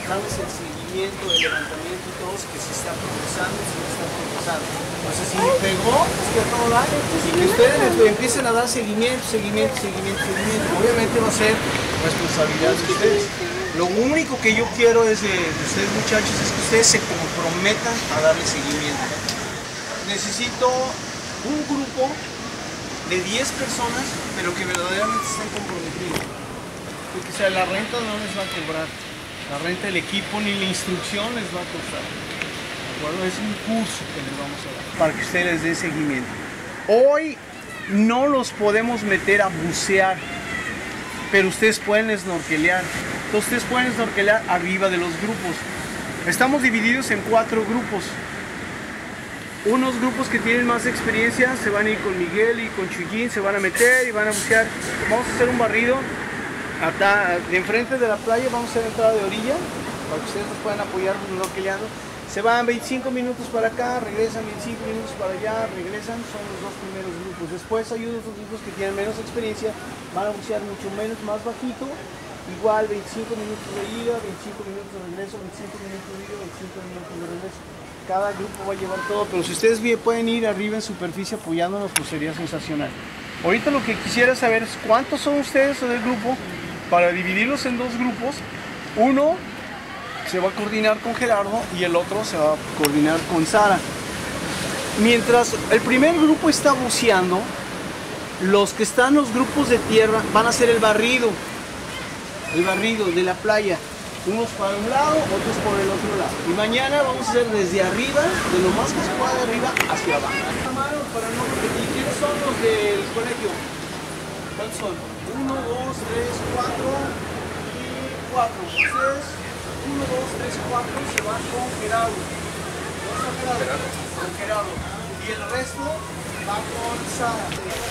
darles el seguimiento, el levantamiento y todo, que se está progresando, se está progresando. Entonces, si me pegó, es que a todo daño, y que ustedes le empiecen a dar seguimiento, obviamente va a ser responsabilidad de ustedes. Lo único que yo quiero es de ustedes, muchachos, es que ustedes se comprometan a darle seguimiento. Necesito un grupo de 10 personas, pero que verdaderamente estén comprometidos. Porque, o sea, la renta no les va a cobrar, la renta del equipo ni la instrucción les va a costar. ¿De acuerdo? Es un curso que les vamos a dar para que ustedes les den seguimiento. Hoy no los podemos meter a bucear, pero ustedes pueden snorkelear. Entonces ustedes pueden snorkelear arriba de los grupos. Estamos divididos en 4 grupos. Unos grupos que tienen más experiencia se van a ir con Miguel y con Chuyín, se van a meter y van a bucear. Vamos a hacer un barrido de enfrente de la playa, vamos a hacer entrada de orilla para que ustedes nos puedan apoyar snorkeleando. Se van 25 minutos para acá, regresan 25 minutos para allá, regresan, son los 2 primeros grupos. Después hay otros grupos que tienen menos experiencia, van a bucear mucho menos, más bajito. Igual 25 minutos de ida, 25 minutos de regreso, 25 minutos de ida, 25 minutos de regreso. Cada grupo va a llevar todo, pero si ustedes bien pueden ir arriba en superficie apoyándonos, pues sería sensacional. Ahorita lo que quisiera saber es cuántos son ustedes del grupo para dividirlos en 2 grupos. Uno se va a coordinar con Gerardo y el otro se va a coordinar con Sara. Mientras el primer grupo está buceando, los que están en los grupos de tierra van a hacer el barrido de la playa, unos para un lado, otros por el otro lado, y mañana vamos a hacer desde arriba, de lo más que se pueda de arriba hacia abajo. Para no repetir, ¿quiénes son los del colegio? ¿Cuántos son? 1, 2, 3, 4 y 4. Ustedes 1, 2, 3, 4 se van con Gerardo. Con Gerardo. Y el resto va con Sara.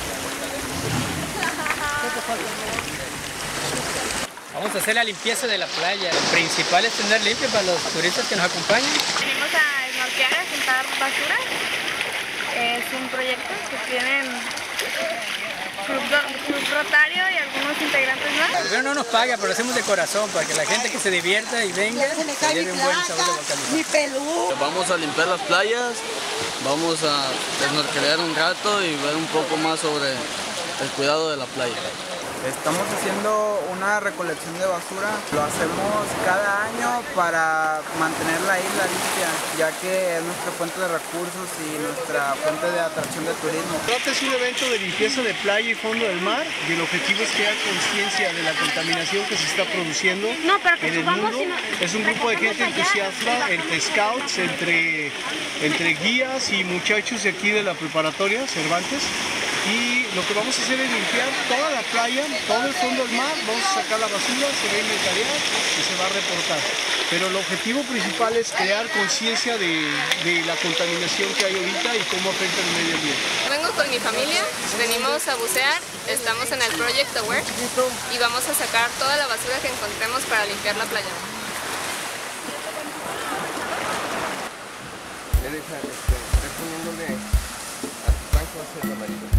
¿Qué falta? Vamos a hacer la limpieza de la playa. Lo principal es tener limpio para los turistas que nos acompañan. Venimos a snorkear, a juntar basura. Es un proyecto que tienen Club Rotario y algunos integrantes más. El gobierno no nos paga, pero lo hacemos de corazón para que la gente que se divierta y venga se lleve un buen sabor de localidad. Mi pelú. Vamos a limpiar las playas, vamos a snorkelear un rato y ver un poco más sobre el cuidado de la playa. Estamos haciendo una recolección de basura, lo hacemos cada año para mantener la isla limpia, ya que es nuestra fuente de recursos y nuestra fuente de atracción de turismo. Este es un evento de limpieza de playa y fondo del mar y el objetivo es crear conciencia de la contaminación que se está produciendo en el mundo. Es un grupo de gente entusiasta, entre scouts, entre guías y muchachos de aquí de la preparatoria Cervantes. Y lo que vamos a hacer es limpiar toda la playa, todo el fondo del mar, vamos a sacar la basura, se va a inventariar y se va a reportar. Pero el objetivo principal es crear conciencia de la contaminación que hay ahorita y cómo afecta el medio ambiente. Vengo con mi familia, venimos a bucear, estamos en el Project Aware y vamos a sacar toda la basura que encontremos para limpiar la playa. Reponiéndole a tu pancho hacia la marina.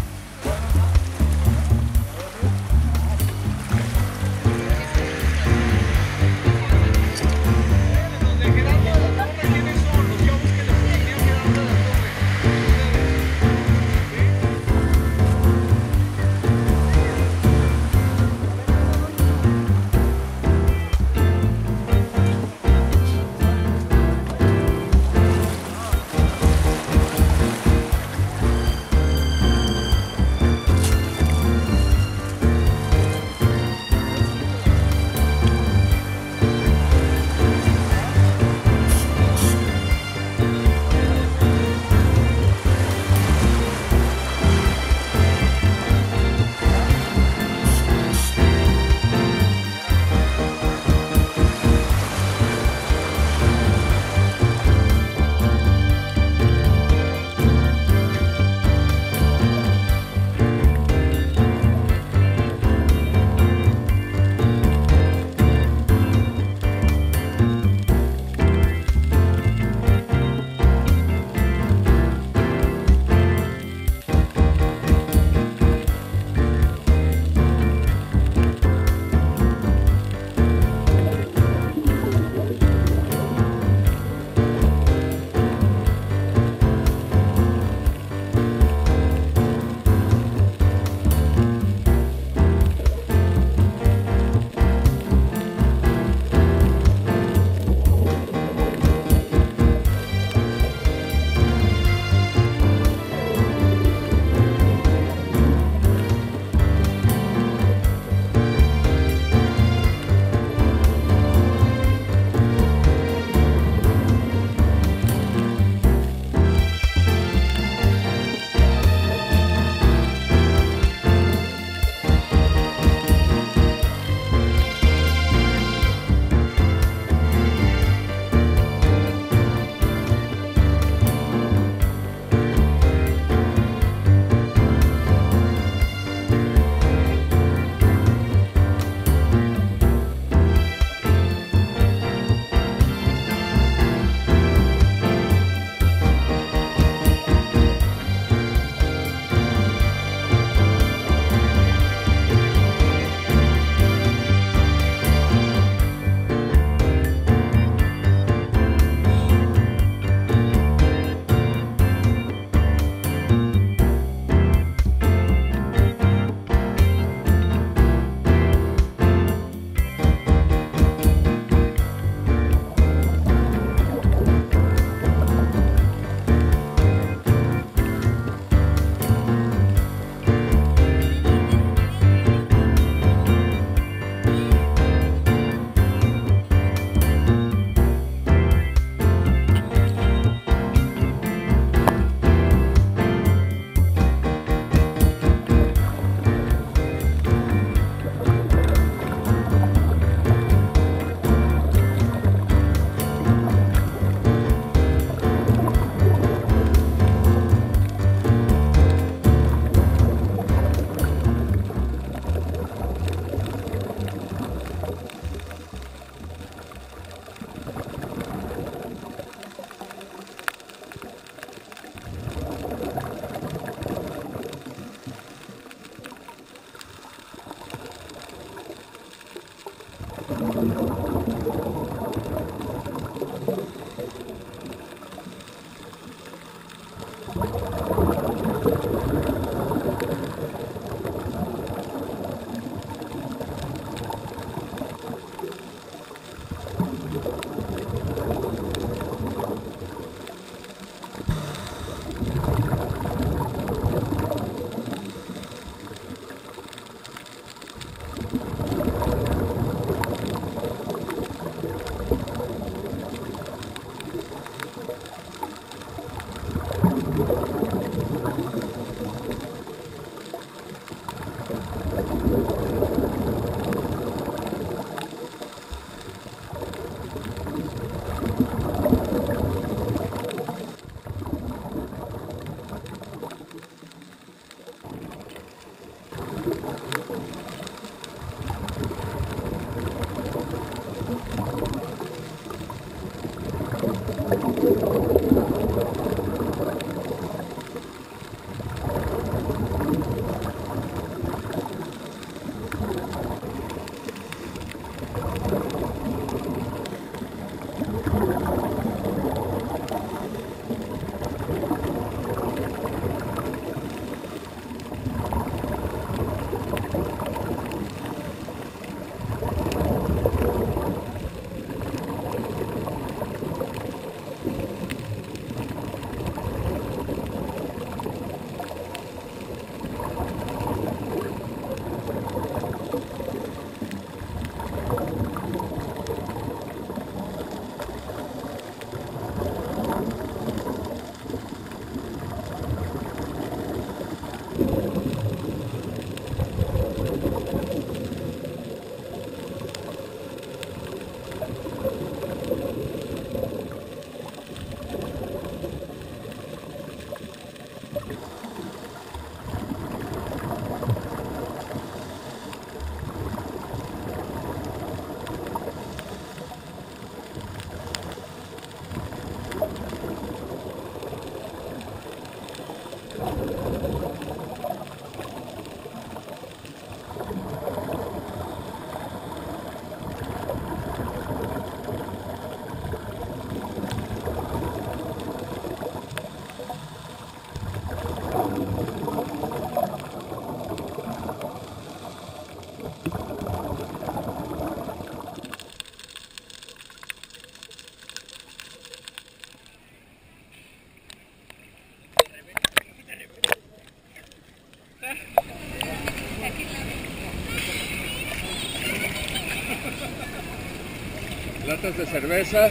Latas de cerveza,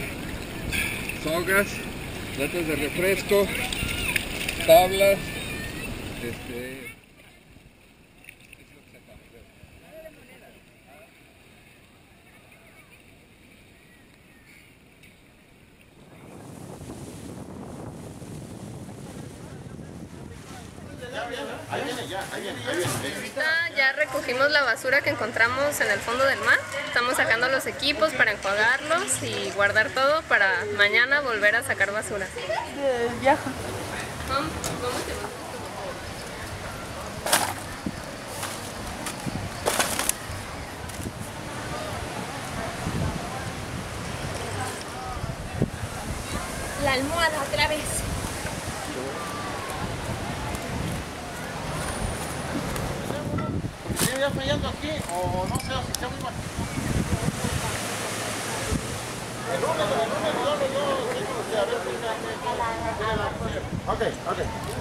sogas, latas de refresco, tablas, Ya recogimos la basura que encontramos en el fondo del mar. Estamos sacando los equipos para enjuagarlos y guardar todo para mañana volver a sacar basura. Viaja. ¿Cómo te va? La almohada otra vez. ¿Sigue ya fallando aquí o no sé si está muy mal? El lunes yo tengo que a ver. Ok.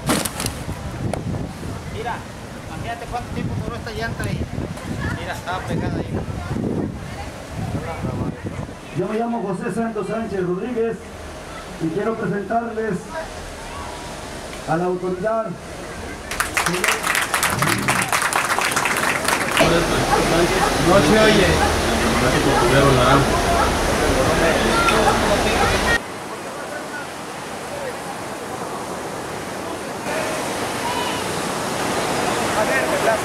Mira, imagínate cuánto tiempo duró esta llanta ahí. Mira, estaba pegada ahí. Yo me llamo José Santos Sánchez Rodríguez y quiero presentarles a la autoridad. No se oye. A ver,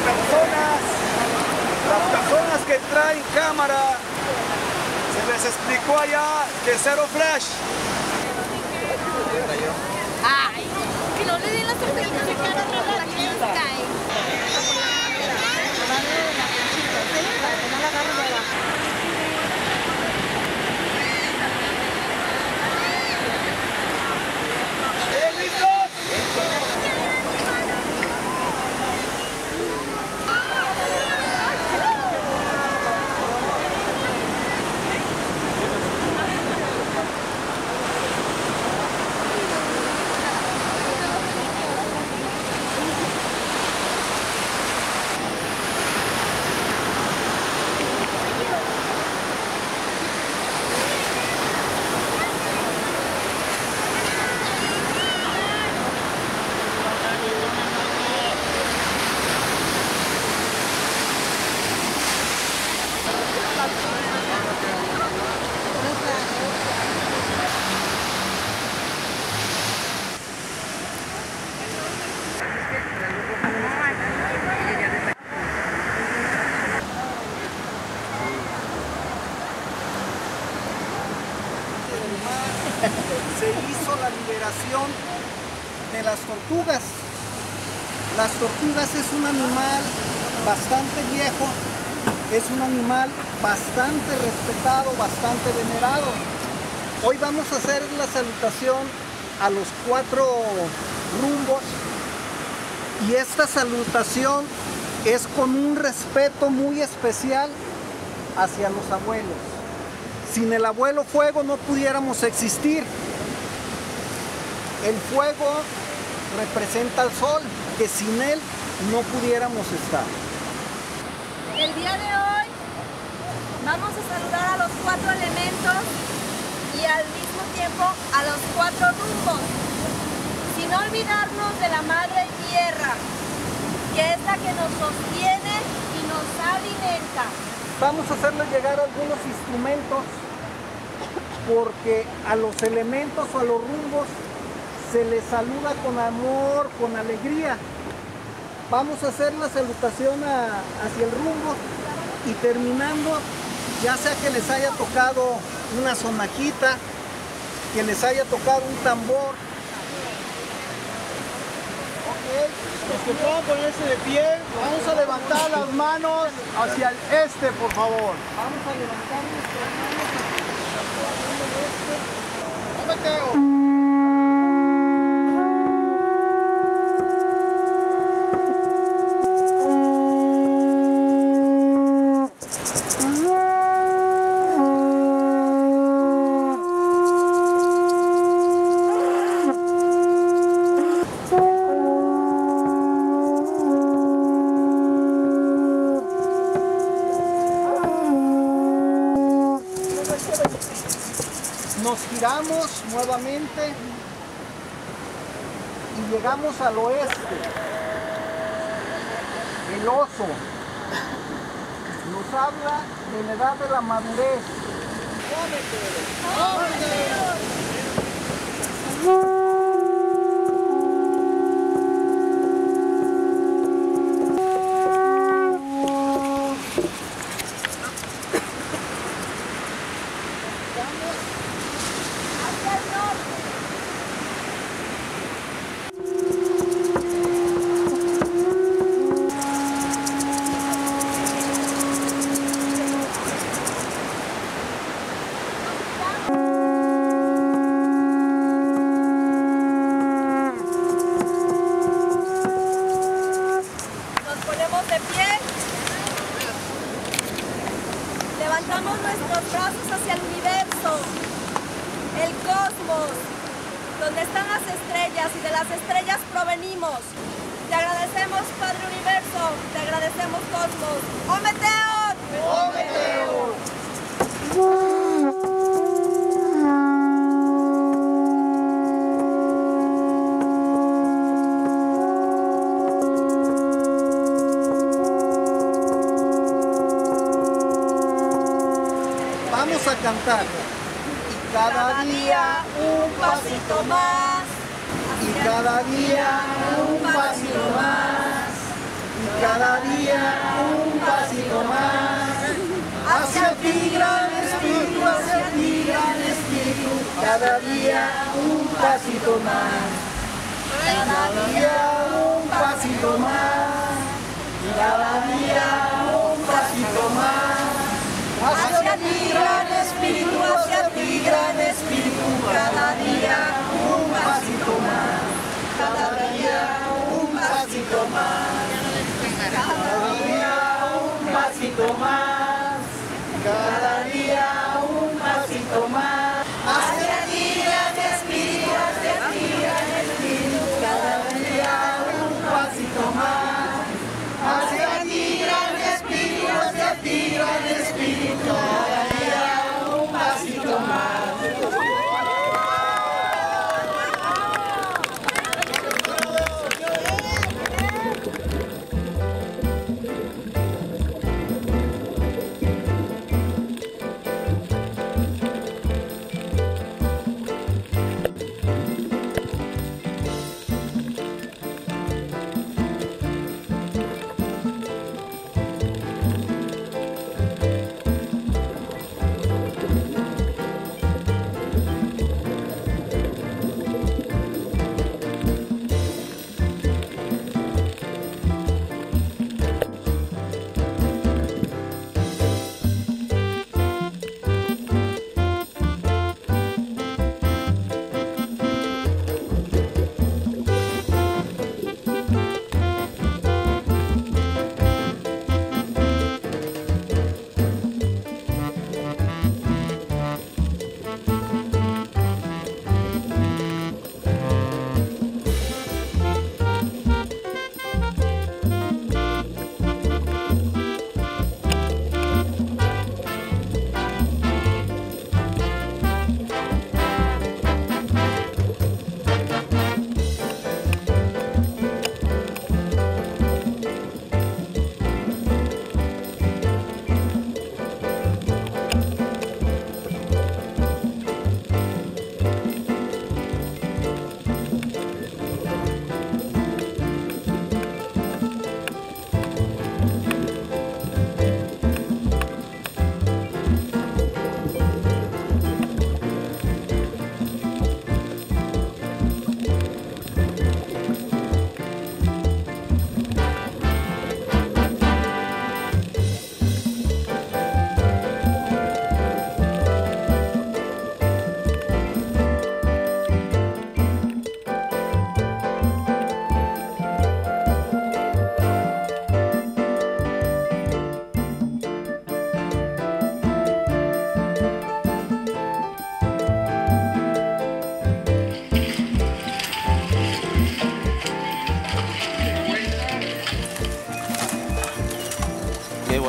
las personas que traen cámara, se les explicó allá que cero flash. Ay, que no le den las tortillas de cara atrás de la cresta. No la agarro de abajo. ¿Listos? salutación de las tortugas. Las tortugas es un animal bastante viejo, es un animal bastante respetado, bastante venerado. Hoy vamos a hacer la salutación a los 4 rumbos y esta salutación es con un respeto muy especial hacia los abuelos. Sin el abuelo fuego no pudiéramos existir. El fuego representa al sol, que sin él no pudiéramos estar. El día de hoy vamos a saludar a los 4 elementos y al mismo tiempo a los 4 rumbos, sin olvidarnos de la madre tierra, que es la que nos sostiene y nos alimenta. Vamos a hacerles llegar algunos instrumentos porque a los elementos o a los rumbos se les saluda con amor, con alegría. Vamos a hacer la salutación hacia el rumbo y terminando, ya sea que les haya tocado una sonajita, que les haya tocado un tambor. Los que puedan ponerse de pie, vamos a levantar las manos hacia el este, por favor. Vamos a levantar nuestras manos hacia el este. ¡Cómeteo! Nos giramos nuevamente y llegamos al oeste. El oso nos habla de la edad de la madurez. Levantamos nuestros brazos hacia el universo, el cosmos, donde están las estrellas y de las estrellas provenimos. Te agradecemos, Padre Universo, te agradecemos, Cosmos. ¡Ometeotl! ¡Ometeotl! Vamos a cantar. Y cada día un pasito más. Y cada día un pasito más. Y cada día un pasito más. Hacia ti, gran espíritu, hacia ti, gran espíritu. Cada día un pasito más. Cada día un pasito más. Cada día un pasito más. Hacia ti, gran espíritu, hacia ti, gran espíritu, cada día un pasito más, cada día un pasito más, cada día un pasito más, cada día un pasito más. Hacia ti, gran espíritu, hacia ti, gran espíritu, cada día un pasito más. Hacia ti, gran espíritu, hacia ti, gran espíritu, cada día un pasito más.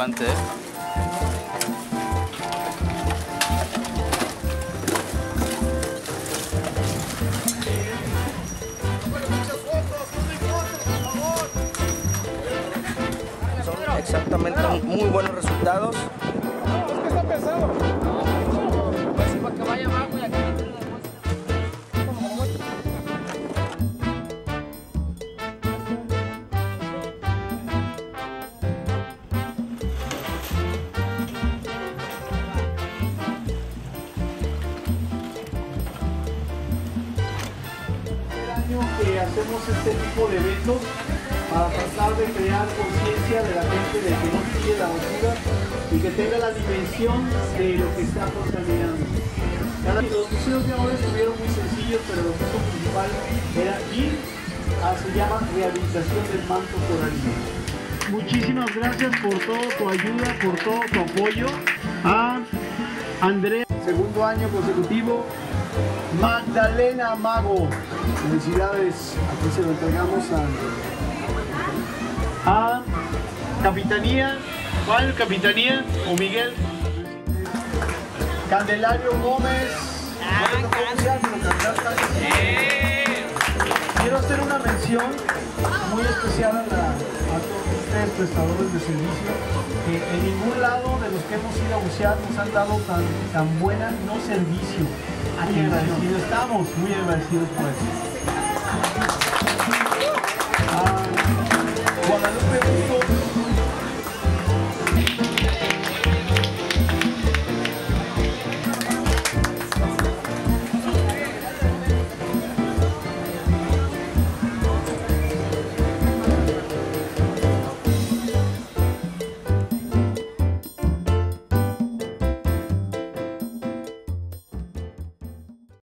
motivante, ¿eh? Son exactamente muy buenos resultados. Está pesado. Para que vaya abajo y aquí meterlo después. Que hacemos este tipo de eventos para tratar de crear conciencia de la gente de que no tire la basura y que tenga la dimensión de lo que está contaminando. Los deseos de ahora estuvieron muy sencillos, pero lo que principal era ir a, se llama, rehabilitación del manto coralino. Muchísimas gracias por toda tu ayuda, por todo tu apoyo. A Andrea, segundo año consecutivo. Magdalena Mago, felicidades, aquí se lo entregamos a Capitanía, ¿cuál Capitanía? O Miguel. Candelario Gómez. Quiero hacer una mención muy especial a todos ustedes prestadores de servicio, que en ningún lado de los que hemos ido a bucear nos han dado tan buena no servicio. Muy agradecidos, estamos muy agradecidos por eso. Guadalupe